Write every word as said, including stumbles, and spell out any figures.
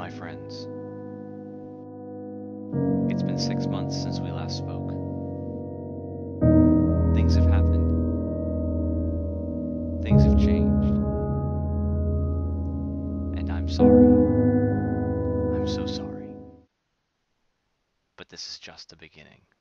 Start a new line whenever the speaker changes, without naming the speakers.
my friends. It's been six months since we last spoke. Things have happened. Things have changed. And I'm sorry. I'm so sorry. But this is just the beginning.